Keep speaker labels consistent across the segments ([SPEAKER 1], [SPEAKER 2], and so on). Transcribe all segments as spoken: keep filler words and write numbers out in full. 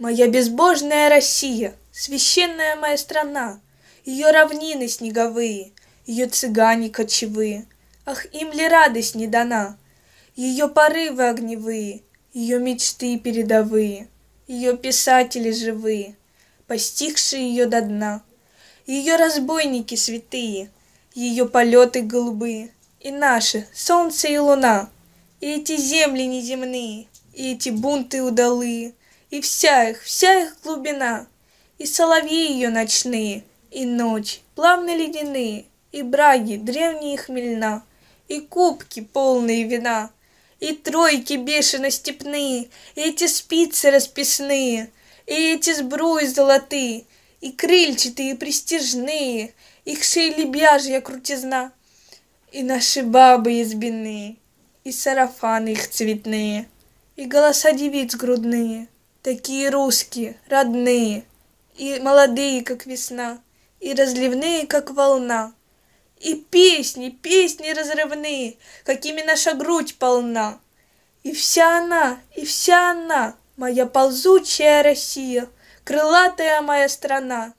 [SPEAKER 1] Моя безбожная Россия, священная моя страна, ее равнины снеговые, ее цыгане кочевые, ах, им ли радость не дана? Ее порывы огневые, ее мечты передовые, ее писатели живые, постигшие ее до дна, ее разбойники святые, ее полеты голубые, и наши солнце и луна, и эти земли неземные, и эти бунты удалые, и вся их, вся их глубина, и соловьи ее ночные, и ночь, плавно ледяные, и браги древние хмельна, и кубки полные вина, и тройки бешено-степные, и эти спицы расписные, и эти сбруи золотые, и крыльчатые престижные, их шеи лебяжья крутизна, и наши бабы избиные, и сарафаны их цветные, и голоса девиц грудные, такие русские, родные, и молодые, как весна, и разливные, как волна, и песни, песни разрывные, какими наша грудь полна. И вся она, и вся она, моя ползучая Россия, крылатая моя страна.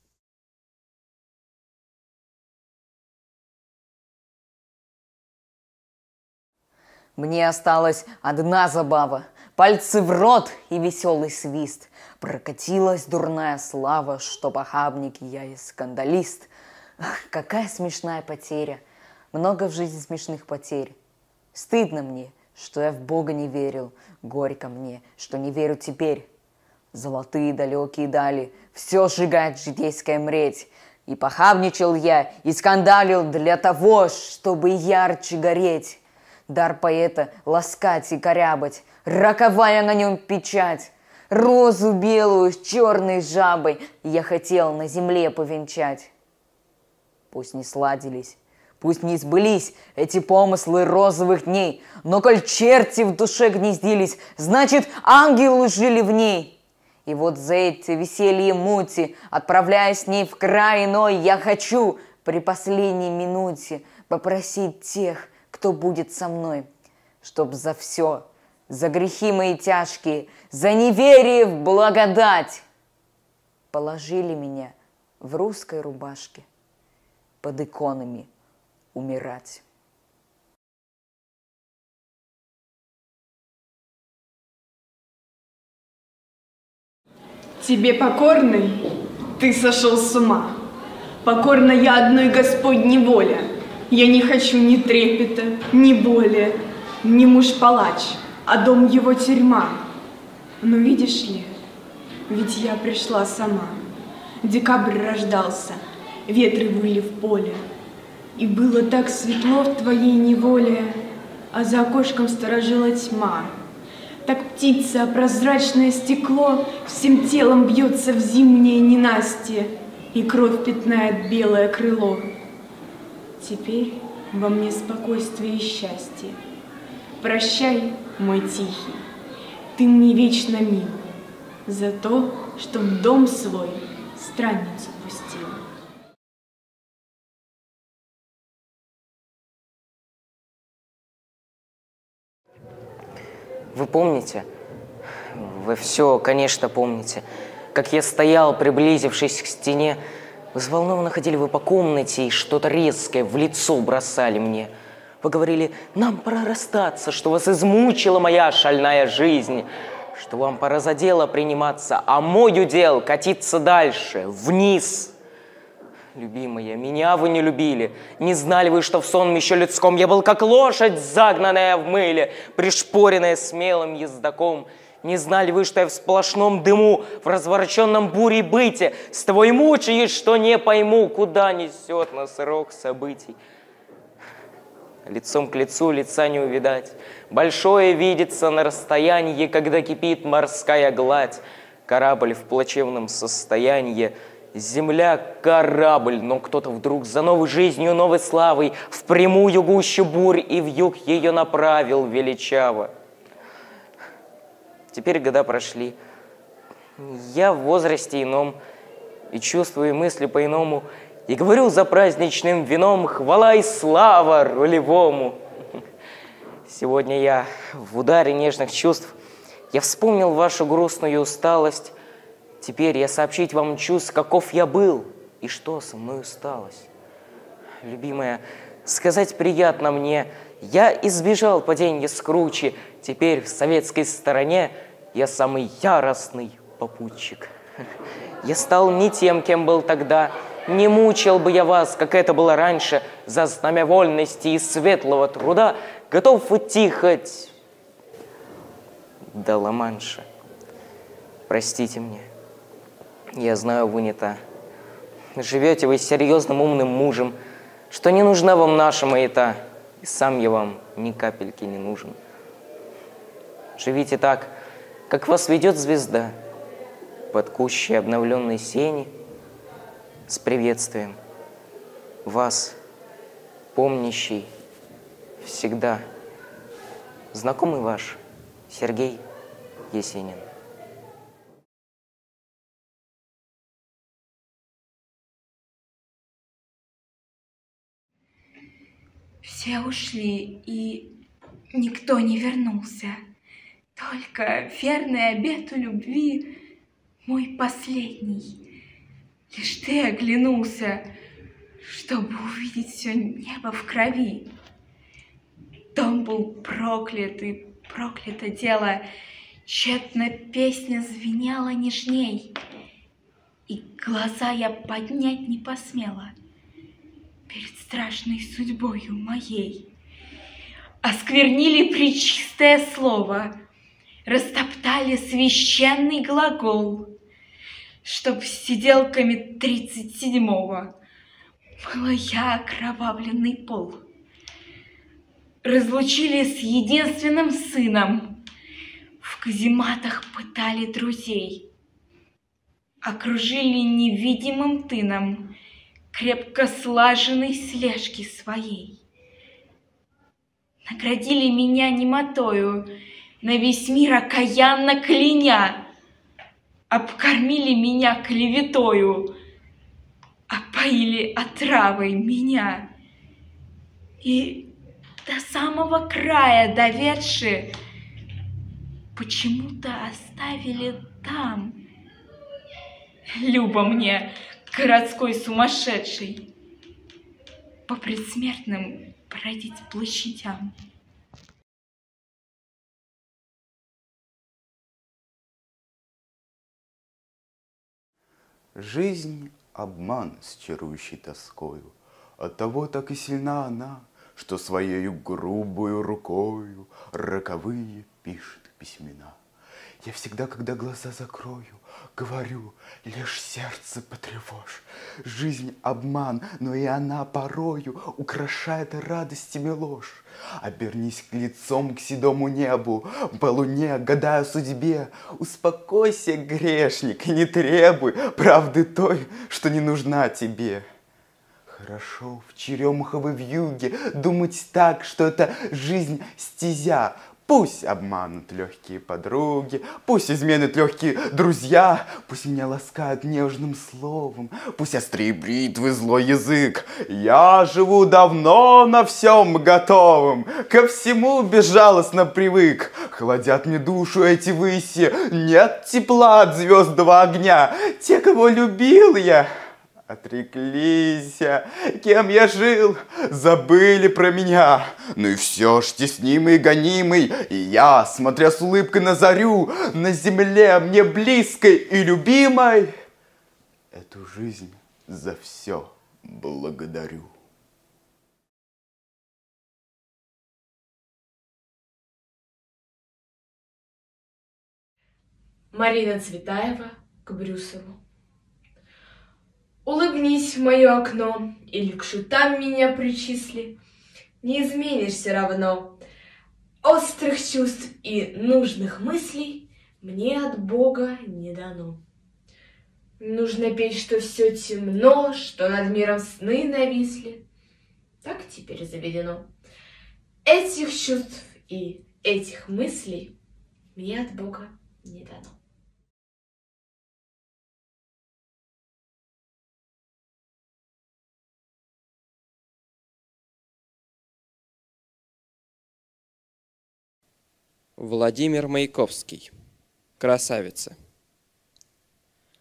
[SPEAKER 2] Мне осталась одна забава, пальцы в рот и веселый свист. Прокатилась дурная слава, что похабник я и скандалист. Ах, какая смешная потеря, много в жизни смешных потерь. Стыдно мне, что я в Бога не верил, горько мне, что не верю теперь. Золотые далекие дали, все сжигает житейская мреть. И похабничал я, и скандалил для того, чтобы ярче гореть. Дар поэта ласкать и корябать, роковая на нем печать. Розу белую с черной жабой я хотел на земле повенчать. Пусть не сладились, пусть не сбылись эти помыслы розовых дней, но коль черти в душе гнездились, значит, ангелы жили в ней. И вот за эти веселье мути, отправляясь с ней в край иной, я хочу при последней минуте попросить тех, кто будет со мной, чтоб за все, за грехи мои тяжкие, за неверие в благодать положили меня в русской рубашке под иконами умирать.
[SPEAKER 3] Тебе покорный, ты сошел с ума. Покорна я одной Господней воле. Я не хочу ни трепета, ни боли, ни муж-палач, а дом его тюрьма. Но видишь ли, ведь я пришла сама. Декабрь рождался, ветры выли в поле. И было так светло в твоей неволе, а за окошком сторожила тьма. Так птица, прозрачное стекло, всем телом бьется в зимнее ненастье, и кровь пятнает белое крыло. Теперь во мне спокойствие и счастье. Прощай, мой тихий, ты мне вечно мил за то, что в дом свой странницу пустил.
[SPEAKER 4] Вы помните? Вы все, конечно, помните. Как я стоял, приблизившись к стене, взволнованно ходили вы по комнате и что-то резкое в лицо бросали мне. Вы говорили, нам пора расстаться, что вас измучила моя шальная жизнь, что вам пора за дело приниматься, а мой удел катиться дальше, вниз. Любимая, меня вы не любили, не знали вы, что в сонме еще людском я был как лошадь, загнанная в мыле, пришпоренная смелым ездаком. Не знали вы, что я в сплошном дыму, в развороченном буре быте, с тобой мучаюсь, что не пойму, куда несет нас рок событий. Лицом к лицу лица не увидать, большое видится на расстоянии, когда кипит морская гладь. Корабль в плачевном состоянии, земля — корабль, но кто-то вдруг за новой жизнью, новой славой в прямую гущу бурь и в юг ее направил величаво. Теперь года прошли, я в возрасте ином, и чувствую мысли по-иному, и говорю за праздничным вином хвала и слава рулевому. Сегодня я в ударе нежных чувств, я вспомнил вашу грустную усталость, Теперь я сообщить вам чувств, каков я был, и что со мной сталось. Любимая, сказать приятно мне, я избежал паденья с кручи, теперь в советской стороне я самый яростный попутчик. Я стал не тем, кем был тогда, не мучил бы я вас, как это было раньше, за знамя вольности и светлого труда, готов идти хоть до Ла-Манша. Простите мне, я знаю, вы не та. Живете вы серьезным умным мужем, что не нужна вам наша маята, и сам я вам ни капельки не нужен. Живите так, как вас ведет звезда, под кущей обновленной сени, с приветствием. Вас, помнящий всегда, знакомый ваш Сергей Есенин.
[SPEAKER 5] Все ушли, и никто не вернулся. Только верный обету любви, мой последний. Лишь ты оглянулся, чтобы увидеть все небо в крови. Дом был проклят, и проклято дело, тщетно песня звенела нежней, и глаза я поднять не посмела перед страшной судьбою моей. Осквернили пречистое слово, растоптали священный глагол, чтоб с сиделками тридцать седьмого мыла я окровавленный пол. Разлучили с единственным сыном, в казематах пытали друзей, окружили невидимым тыном крепко слаженной слежки своей. Наградили меня немотою, на весь мир окаянно кляня, обкормили меня клеветою, опоили отравой меня. И до самого края доведши, почему-то оставили там. Любо мне, городской сумасшедший, по предсмертным бродить площадям.
[SPEAKER 6] Жизнь — обман с чарующей тоскою, оттого так и сильна она, что своею грубую рукою роковые пишет письмена. Я всегда, когда глаза закрою, говорю, лишь сердце потревожь. Жизнь — обман, но и она порою украшает радостями ложь. Обернись к лицом к седому небу, по луне, гадая судьбе. Успокойся, грешник, и не требуй правды той, что не нужна тебе. Хорошо в черемуховой вьюге думать так, что это жизнь стезя. Пусть обманут легкие подруги, пусть изменят легкие друзья, пусть меня ласкают нежным словом, пусть острее бритвы злой язык. Я живу давно на всем готовым, ко всему безжалостно привык. Холодят мне душу эти выси, нет тепла от звездного огня. Те, кого любил я, отреклись, кем я жил, забыли про меня. Ну и все ж теснимый и гонимый, и я, смотря с улыбкой на зарю, на земле мне близкой и любимой, эту жизнь за все благодарю.
[SPEAKER 7] Марина Цветаева к Брюсову. Улыбнись в мое окно, или к шутам меня причисли, не изменишь все равно. Острых чувств и нужных мыслей мне от Бога не дано. Нужно петь, что все темно, что над миром сны нависли. Так теперь заведено. Этих чувств и этих мыслей мне от Бога не дано.
[SPEAKER 8] Владимир Маяковский. Красавица.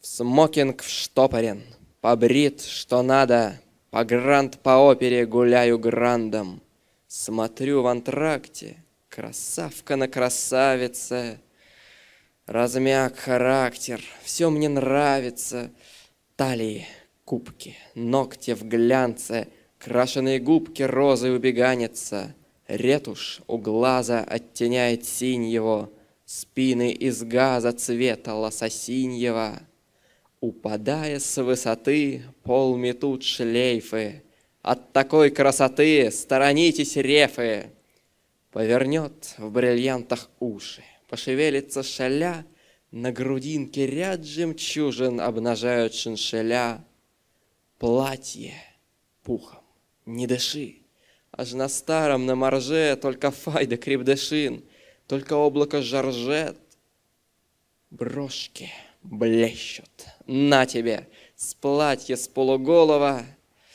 [SPEAKER 8] В смокинг вштопорен, побрит, что надо, по гранд по опере гуляю грандом. Смотрю в антракте, красавка на красавице. Размяк характер, все мне нравится. Талии, кубки, ногти в глянце, крашеные губки розой убеганятся. Ретушь у глаза оттеняет синь его, спины из газа цвета лососиньего. Упадая с высоты, пол метут шлейфы. От такой красоты сторонитесь рефы. Повернет в бриллиантах уши, пошевелится шаля, на грудинке ряд жемчужин обнажают шиншеля. Платье пухом не дыши, аж на старом на морже только файда крепдышин, только облако жаржет. Брошки блещут, на тебе, с платья с полуголова.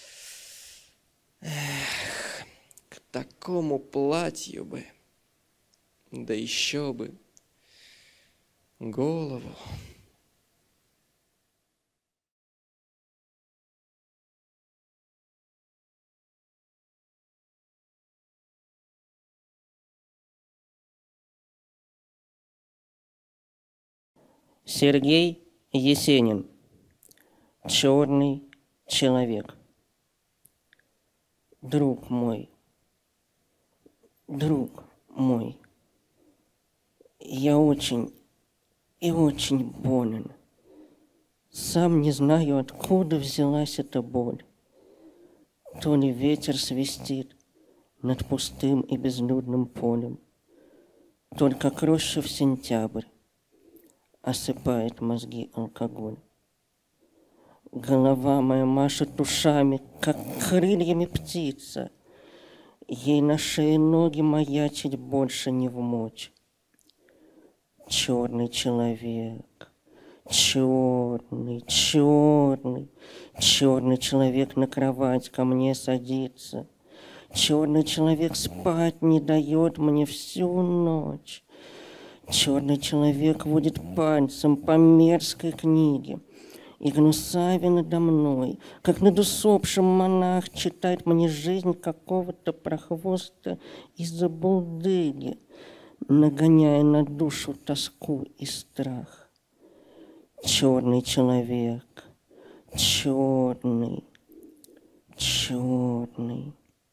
[SPEAKER 8] Эх, к такому платью бы, да еще бы голову.
[SPEAKER 9] Сергей Есенин. Черный человек. Друг мой, друг мой, я очень и очень болен. Сам не знаю, откуда взялась эта боль. То ли ветер свистит над пустым и безлюдным полем, только кроша в сентябрь осыпает мозги алкоголь. Голова моя машет ушами, как крыльями птица. Ей на шее ноги маячить больше не вмочь. Черный человек, черный, черный, черный человек на кровать ко мне садится. Черный человек спать не дает мне всю ночь. Черный человек водит пальцем по мерзкой книге. И гнусавя надо мной, как над усопшим монах, читает мне жизнь какого-то прохвоста из-за булдыги, нагоняя на душу тоску и страх. Черный человек, черный, черный.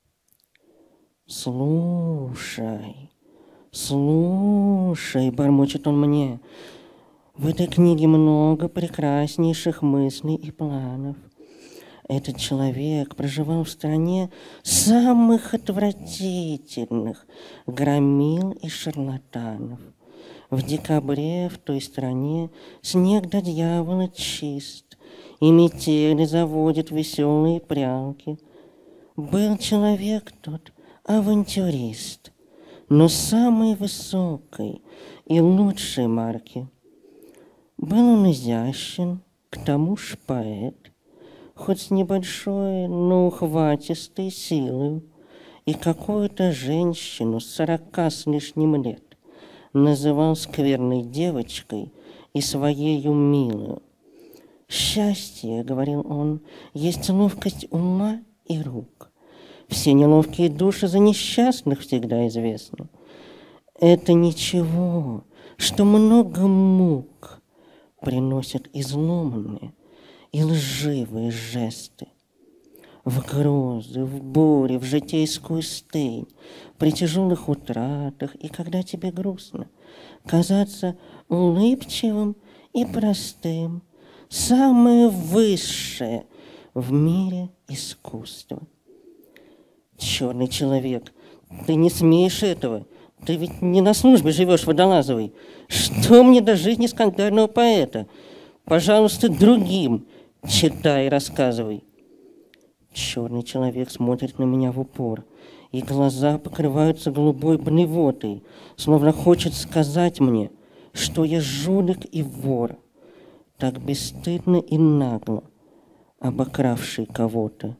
[SPEAKER 9] Слушай, слушай, бормочет он мне, в этой книге много прекраснейших мыслей и планов. Этот человек проживал в стране самых отвратительных громил и шарлатанов. В декабре в той стране снег до дьявола чист, и метели заводят веселые прялки. Был человек тот авантюрист, но самой высокой и лучшей марки. Был он изящен, к тому ж поэт, хоть с небольшой, но ухватистой силой, и какую-то женщину сорока с лишним лет называл скверной девочкой и своею милою. «Счастье, — говорил он, — есть ловкость ума и рук. Все неловкие души за несчастных всегда известны. Это ничего, что много мук приносят изломанные и лживые жесты. В грозы, в буре, в житейскую стынь, при тяжелых утратах и когда тебе грустно, казаться улыбчивым и простым — самое высшее в мире искусство. Черный человек, ты не смеешь этого. Ты ведь не на службе живешь, Водолазовой. Что мне до жизни скандального поэта? Пожалуйста, другим читай и рассказывай. Черный человек смотрит на меня в упор, и глаза покрываются голубой блевотой, словно хочет сказать мне, что я жулик и вор, так бесстыдно и нагло обокравший кого-то.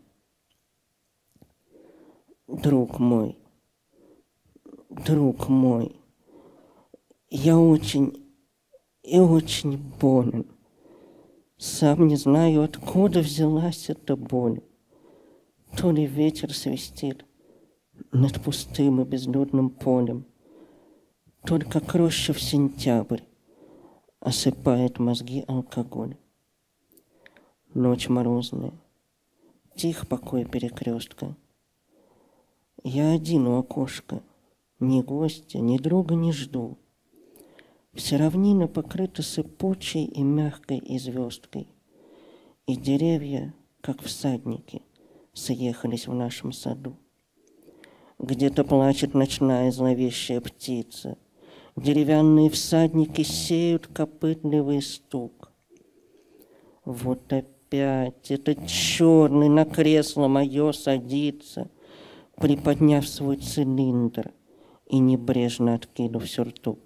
[SPEAKER 9] Друг мой, друг мой, я очень и очень болен. Сам не знаю, откуда взялась эта боль. То ли ветер свистит над пустым и безлюдным полем, то ли как роща в сентябрь осыпает мозги алкоголь. Ночь морозная, тих покой перекрестка. Я один у окошка, ни гостя, ни друга не жду. Вся равнина покрыта сыпучей и мягкой известкой, и деревья, как всадники, съехались в нашем саду. Где-то плачет ночная зловещая птица, деревянные всадники сеют копытливый стук. Вот опять этот черный на кресло мое садится, приподняв свой цилиндр и небрежно откинув сюртук.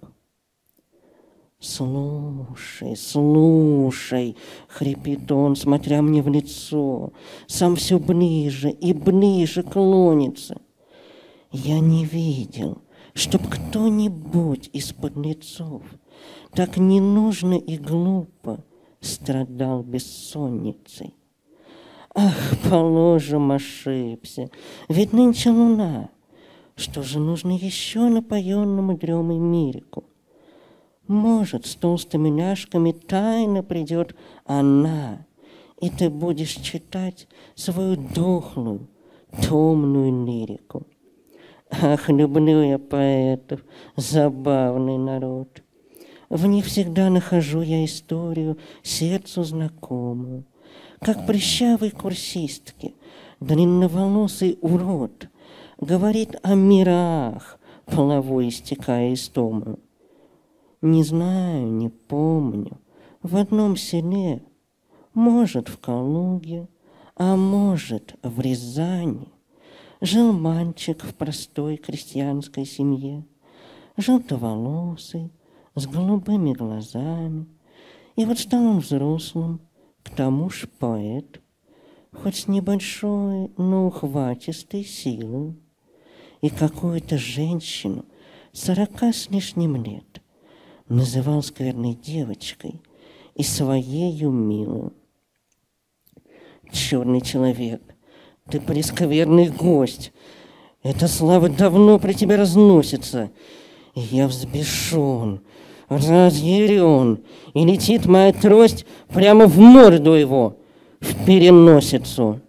[SPEAKER 9] «Слушай, слушай!» — хрипит он, смотря мне в лицо, сам все ближе и ближе клонится. Я не видел, чтоб кто-нибудь из подлецов так ненужно и глупо страдал бессонницей. Ах, положим, ошибся, ведь нынче луна. Что же нужно еще напоенному дремой мирику? Может, с толстыми ляжками тайно придет она, и ты будешь читать свою дохлую, томную лирику. Ах, люблю я поэтов, забавный народ. В них всегда нахожу я историю сердцу знакомую. Как прыщавой курсистке длинноволосый урод говорит о мирах, половой истекая истому. Не знаю, не помню, в одном селе, может, в Калуге, а может, в Рязани, жил мальчик в простой крестьянской семье, желтоволосый, с голубыми глазами. И вот стал он взрослым, к тому ж поэт, хоть с небольшой, но ухватистой силой. И какую-то женщину сорока с лишним лет называл скверной девочкой и своею милую. Черный человек, ты прескверный гость. Эта слава давно при тебе разносится. И я взбешен, разъярен, и летит моя трость прямо в морду его, в переносицу.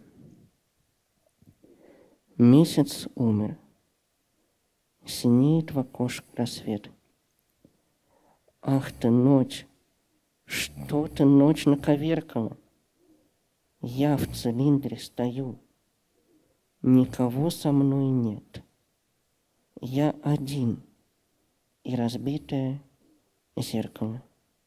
[SPEAKER 9] Месяц умер. Синеет в окошко рассвет. Ах ты, ночь! Что ты, ночь, наковеркала? Я в цилиндре стою. Никого со мной нет. Я один и разбитое зеркало.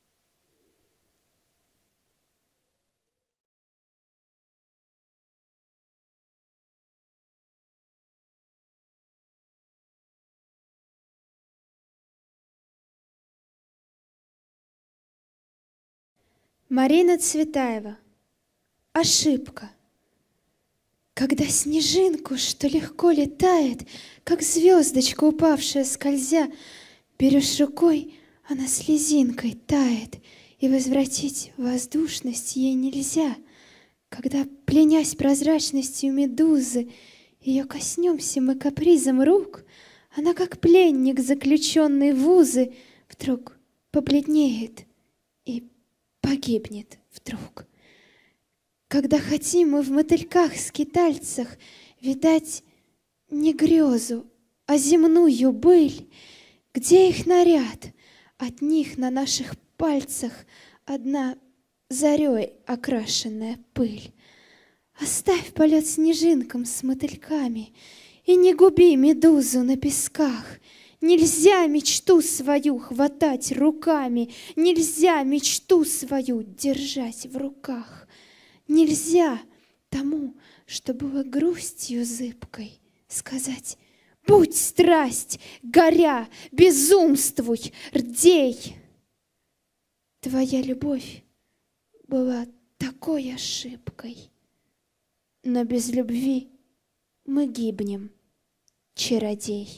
[SPEAKER 10] Марина Цветаева. Ошибка. Когда снежинку, что легко летает, как звездочка, упавшая скользя, берешь рукой, она слезинкой тает, и возвратить воздушность ей нельзя. Когда, пленясь прозрачностью медузы, ее коснемся мы капризом рук, она, как пленник, заключенный в узы, вдруг побледнеет и погибнет вдруг. Когда хотим мы в мотыльках-скитальцах видать не грезу, а земную быль, где их наряд, от них на наших пальцах одна зарей окрашенная пыль. Оставь полет снежинкам с мотыльками и не губи медузу на песках. Нельзя мечту свою хватать руками, нельзя мечту свою держать в руках. Нельзя тому, что было грустью зыбкой, сказать: будь страсть, горя, безумствуй, рдей. Твоя любовь была такой ошибкой, но без любви мы гибнем, чародей.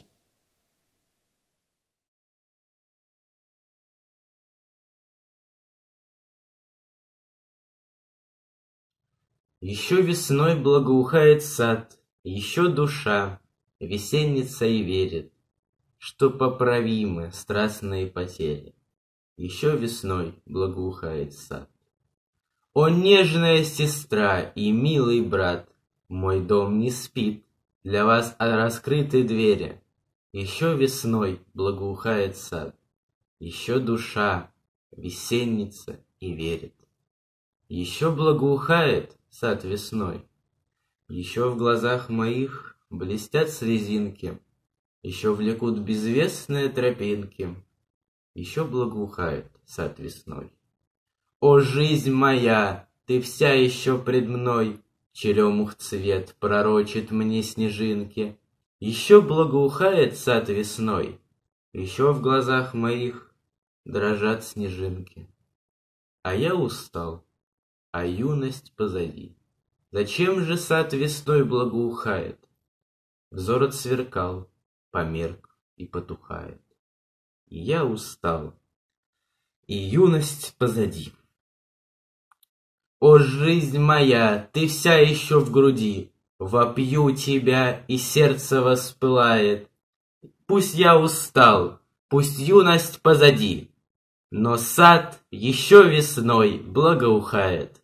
[SPEAKER 11] Еще весной благоухает сад, еще душа весенница и верит, что поправимы страстные потери. Еще весной благоухает сад. О, нежная сестра и милый брат, мой дом не спит, для вас раскрыты двери. Еще весной благоухает сад, еще душа весенница и верит. Еще благоухает сад весной, еще в глазах моих блестят слезинки, еще влекут безвестные тропинки, еще благоухает сад весной. О, жизнь моя, ты вся еще пред мной, черемух цвет пророчит мне снежинки. Еще благоухает сад весной, еще в глазах моих дрожат снежинки. А я устал, а юность позади. Зачем же сад весной благоухает? Взор отсверкал, померк и потухает. И я устал, и юность позади. О, жизнь моя, ты вся еще в груди, вопью тебя, и сердце воспылает. Пусть я устал, пусть юность позади, но сад еще весной благоухает.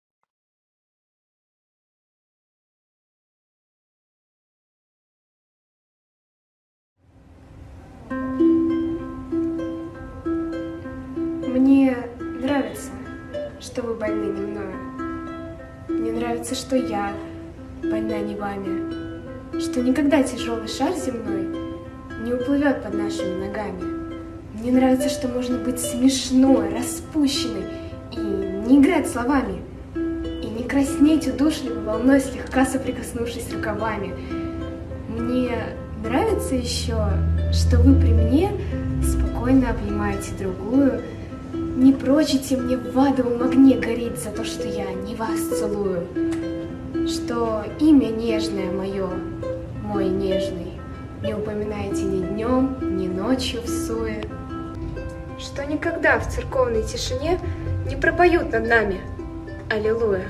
[SPEAKER 10] Мне нравится, что вы больны не мною. Мне нравится, что я больна не вами, что никогда тяжелый шар земной не уплывет под нашими ногами. Мне нравится, что можно быть смешной, распущенной и не играть словами, и не краснеть удушливой волной, слегка соприкоснувшись рукавами. Мне нравится еще, что вы при мне спокойно обнимаете другую, не прочите мне в адовом огне гореть за то, что я не вас целую, что имя нежное мое, мой нежный, не упоминаете ни днем, ни ночью в суе, что никогда в церковной тишине не пропоют над нами аллилуйя.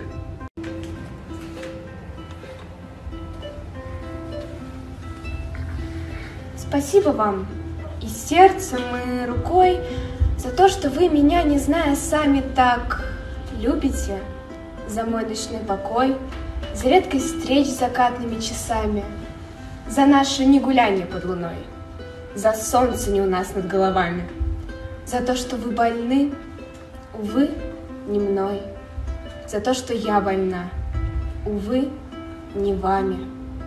[SPEAKER 10] Спасибо вам и сердцем, и рукой за то, что вы меня, не зная сами, так любите, за мой ночной покой, за редкость встреч с закатными часами, за наше негуляние под луной, за солнце не у нас над головами, за то, что вы больны, увы, не мной, за то, что я больна, увы, не вами.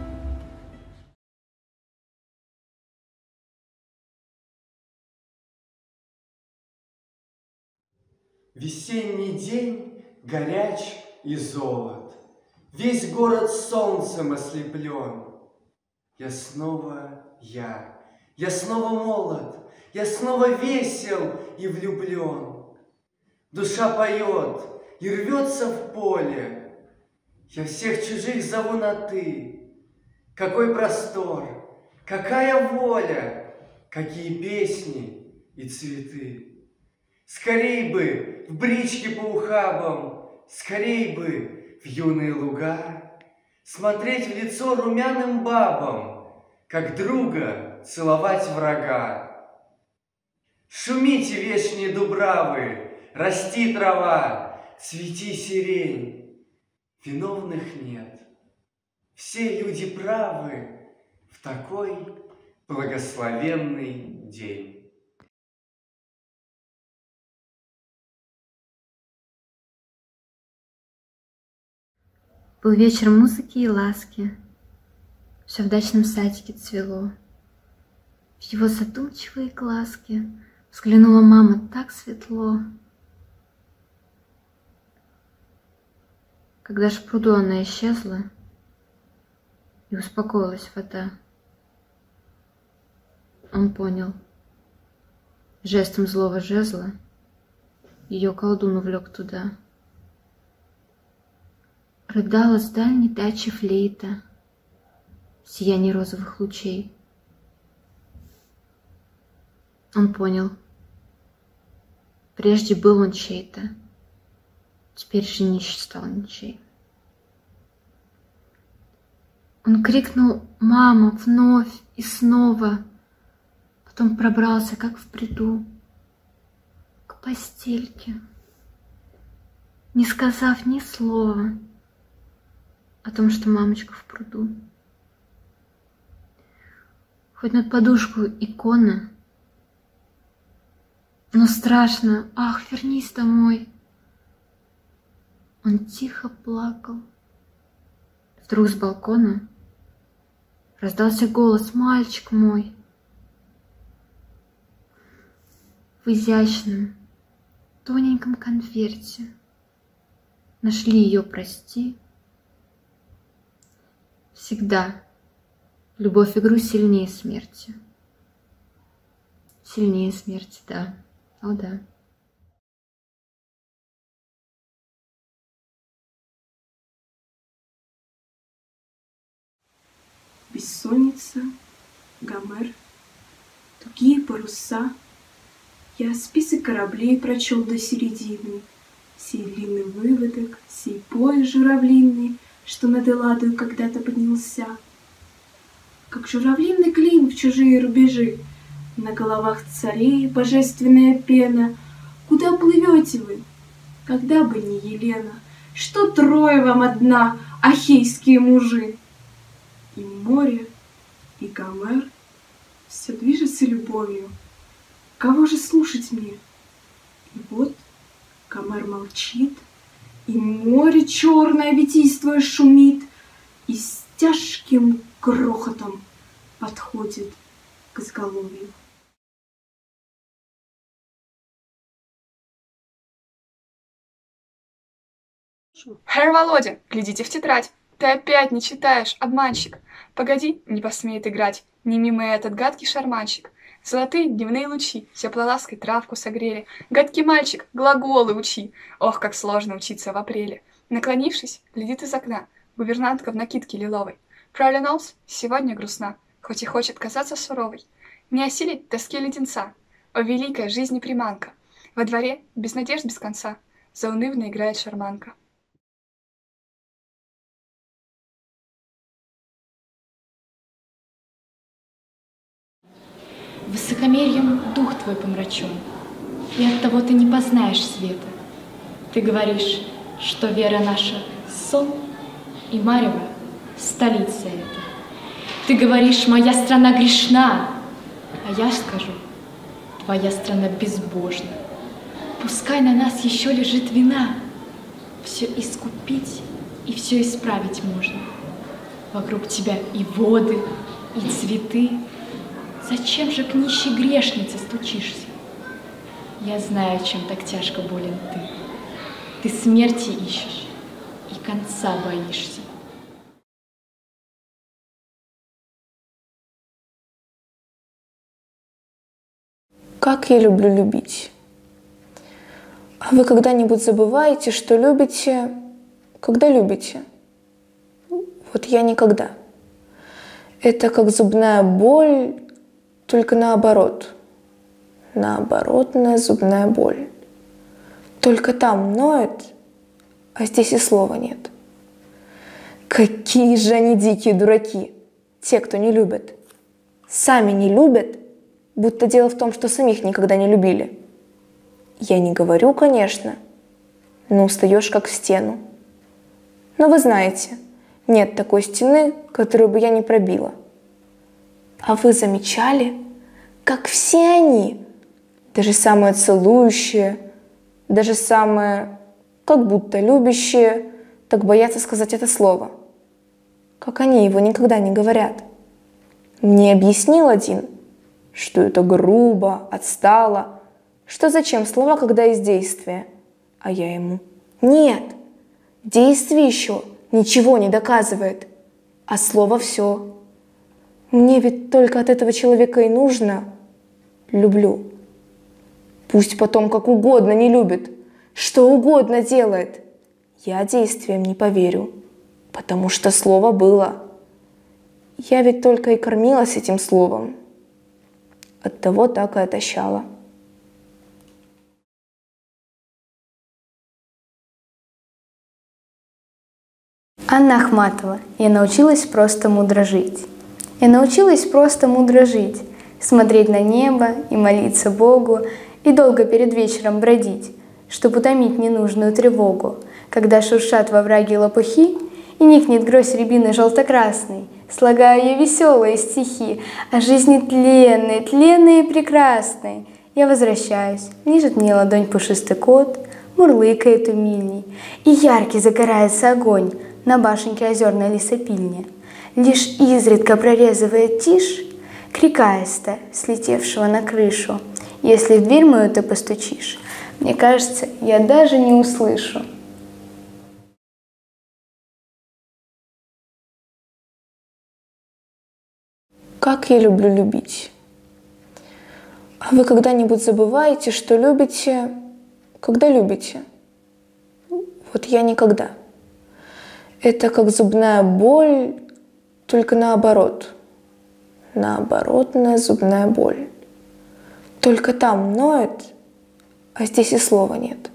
[SPEAKER 12] Весенний день горяч и золот, весь город солнцем ослеплен. Я снова я, я снова молод, я снова весел и влюблен. Душа поет и рвется в поле, я всех чужих зову на «ты». Какой простор, какая воля, какие песни и цветы. Скорей бы в бричке по ухабам, скорей бы в юные луга, смотреть в лицо румяным бабам, как друга целовать врага. Шумите вешние дубравы, расти трава, цвети сирень. Виновных нет, все люди правы в такой благословенный день.
[SPEAKER 13] Был вечер музыки и ласки, все в дачном садике цвело. В его задумчивые глазки взглянула мама так светло. Когда ж в пруду она исчезла, и успокоилась вода, он понял, жестом злого жезла ее колдун увлек туда. Рыдала с дальней дачи флейта, сияние розовых лучей. Он понял, прежде был он чей-то, теперь же нищий стал ничей. Он крикнул «Мама!» вновь и снова, потом пробрался, как в бреду, к постельке, не сказав ни слова о том, что мамочка в пруду. Хоть над подушку икона, но страшно, ах, вернись домой. Он тихо плакал. Вдруг с балкона раздался голос: «Мальчик мой!» В изящном, тоненьком конверте нашли ее «Прости». Всегда любовь и грусть сильнее смерти. Сильнее смерти, да. О, да.
[SPEAKER 3] Бессонница, Гомер, тугие паруса. Я список кораблей прочел до середины, сей длинный выводок, сей пояс журавлиный, что над Элладою когда-то поднялся. Как журавлиный клин в чужие рубежи, на головах царей божественная пена. Куда плывете вы? Когда бы не Елена, что трое вам одна, ахейские мужи? И море, и Гомер, все движется любовью. Кого же слушать мне? И вот Гомер молчит, и море черное витийствуя шумит, и с тяжким грохотом подходит к изголовью.
[SPEAKER 14] Herr Володя, глядите в тетрадь. Ты опять не читаешь, обманщик. Погоди, не посмеет играть ни мимо этот гадкий шарманщик. Золотые дневные лучи теплолаской травку согрели. Гадкий мальчик, глаголы учи. Ох, как сложно учиться в апреле. Наклонившись, глядит из окна гувернантка в накидке лиловой. Фрау Нолс сегодня грустна, хоть и хочет казаться суровой. Не осилить тоски леденца. О, великая жизнь и приманка! Во дворе, без надежд без конца, заунывно играет шарманка.
[SPEAKER 5] Высокомерием дух твой помрачен, и оттого ты не познаешь света. Ты говоришь, что вера наша — сон, и марево — столица эта. Ты говоришь, моя страна грешна, а я скажу, твоя страна безбожна. Пускай на нас еще лежит вина, все искупить и все исправить можно. Вокруг тебя и воды, и цветы. Зачем же к нищей грешнице стучишься? Я знаю, чем так тяжко болен ты. Ты смерти ищешь и конца боишься.
[SPEAKER 1] Как я люблю любить. А вы когда-нибудь забываете, что любите, когда любите? Вот я никогда. Это как зубная боль, только наоборот. Наоборотная зубная боль. Только там ноет, а здесь и слова нет. Какие же они дикие дураки, те, кто не любит. Сами не любят, будто дело в том, что самих никогда не любили. Я не говорю, конечно, но устаешь как в стену. Но вы знаете, нет такой стены, которую бы я не пробила. А вы замечали, как все они, даже самые целующие, даже самые как будто любящие, так боятся сказать это слово. Как они его никогда не говорят. Мне объяснил один, что это грубо, отстало, что зачем слова, когда есть действие. А я ему: нет, действие еще ничего не доказывает, а слово все. Мне ведь только от этого человека и нужно люблю. Пусть потом как угодно не любит, что угодно делает. Я действиям не поверю, потому что слово было. Я ведь только и кормилась этим словом. Оттого так и отощала.
[SPEAKER 15] Анна Ахматова. Я научилась просто мудро жить. Я научилась просто мудро жить, смотреть на небо и молиться Богу, и долго перед вечером бродить, чтоб утомить ненужную тревогу, когда шуршат во враге лопухи, и никнет грозь рябины желто-красной. Слагаю я веселые стихи о жизни тленной, тленной и прекрасной. Я возвращаюсь, лижет мне ладонь пушистый кот, мурлыкает умильней, и яркий загорается огонь на башенке озерной лесопильни. Лишь изредка прорезывает тишь крик аиста, слетевшего на крышу. Если в дверь мою ты постучишь, мне кажется, я даже не услышу.
[SPEAKER 16] Как я люблю любить. А вы когда-нибудь забываете, что любите, когда любите? Вот я никогда. Это как зубная боль, только наоборот. Наоборотная зубная боль. Только там ноет, а здесь и слова нет.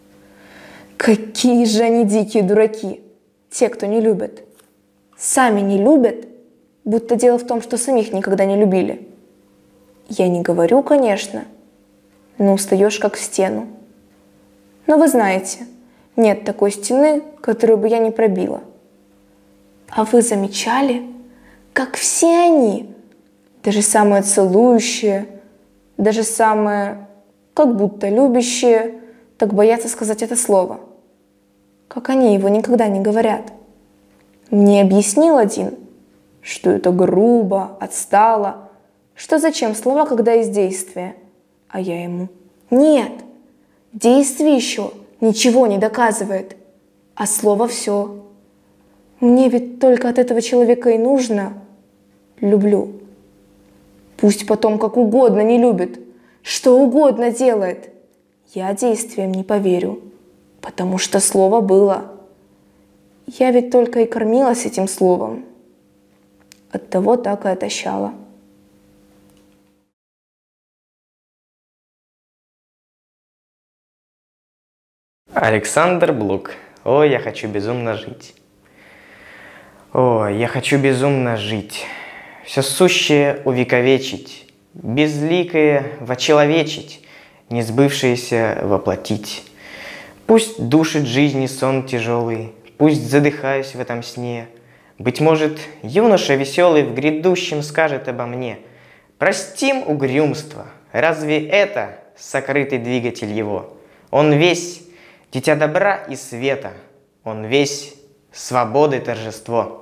[SPEAKER 16] Какие же они дикие дураки, те, кто не любит. Сами не любят, будто дело в том, что самих никогда не любили. Я не говорю, конечно, но устаешь как в стену. Но вы знаете, нет такой стены, которую бы я не пробила. А вы замечали, как все они, даже самые целующие, даже самые как будто любящие, так боятся сказать это слово. Как они его никогда не говорят. Мне объяснил один, что это грубо, отстало, что зачем слова, когда есть действие. А я ему: нет, действие еще ничего не доказывает, а слово все. Мне ведь только от этого человека и нужно люблю. Пусть потом как угодно не любит, что угодно делает. Я действиям не поверю, потому что слово было. Я ведь только и кормилась этим словом. Оттого так и отощала.
[SPEAKER 17] Александр Блук. О, я хочу безумно жить. О, я хочу безумно жить. Все сущее увековечить, безликое вочеловечить, несбывшееся воплотить. Пусть душит жизни сон тяжелый, пусть задыхаюсь в этом сне. Быть может, юноша веселый в грядущем скажет обо мне: простим угрюмство, разве это сокрытый двигатель его? Он весь дитя добра и света, он весь свободы торжество.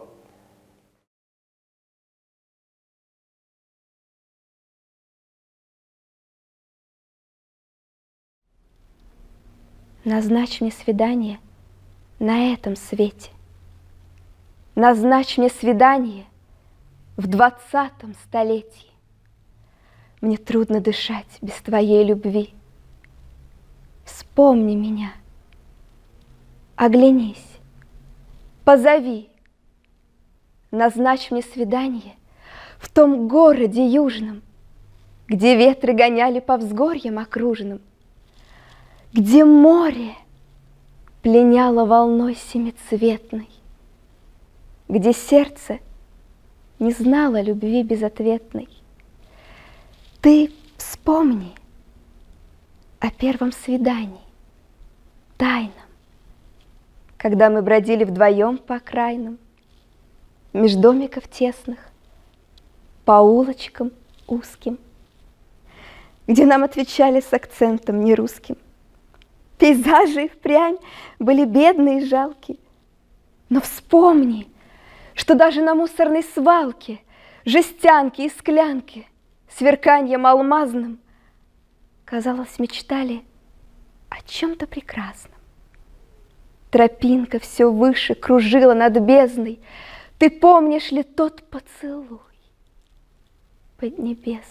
[SPEAKER 18] Назначь мне свидание на этом свете. Назначь мне свидание в двадцатом столетии. Мне трудно дышать без твоей любви. Вспомни меня, оглянись, позови. Назначь мне свидание в том городе южном, где ветры гоняли по взгорьям окружным, где море пленяло волной семицветной, где сердце не знало любви безответной. Ты вспомни о первом свидании, тайном, когда мы бродили вдвоем по окраинам, меж домиков тесных, по улочкам узким, где нам отвечали с акцентом нерусским. Пейзажи и впрямь были бедные и жалкие, но вспомни, что даже на мусорной свалке жестянки и склянки сверканьем алмазным, казалось, мечтали о чем-то прекрасном. Тропинка все выше кружила над бездной. Ты помнишь ли тот поцелуй поднебесный?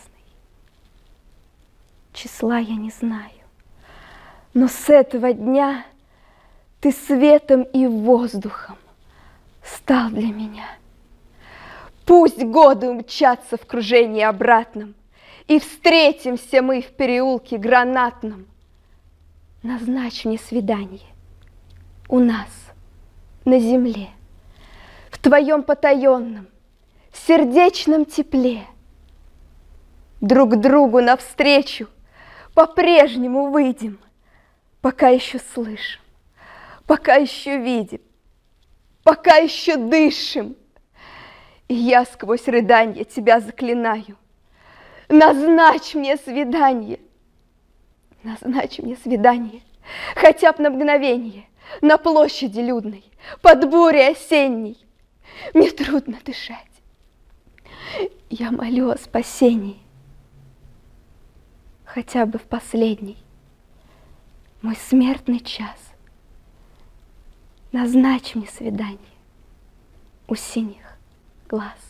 [SPEAKER 18] Числа я не знаю, но с этого дня ты светом и воздухом стал для меня. Пусть годы умчатся в кружении обратном, и встретимся мы в переулке гранатном. Назначь мне свидание у нас на земле, твоем потаенном, сердечном тепле друг другу навстречу по-прежнему выйдем, пока еще слышим, пока еще видим, пока еще дышим. И я сквозь рыданье тебя заклинаю: назначь мне свидание, назначь мне свидание, хотя б на мгновенье, на площади людной, под бурей осенней. Мне трудно дышать. Я молю о спасении, хотя бы в последний мой смертный час. Назначь мне свидание у синих глаз.